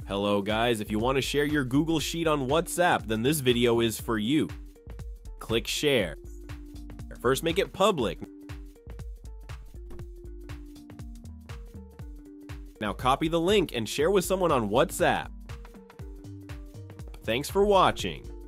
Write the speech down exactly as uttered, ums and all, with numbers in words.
Hello guys, if you want to share your Google Sheet on WhatsApp, then this video is for you. Click share. First make it public. Now copy the link and share with someone on WhatsApp. Thanks for watching.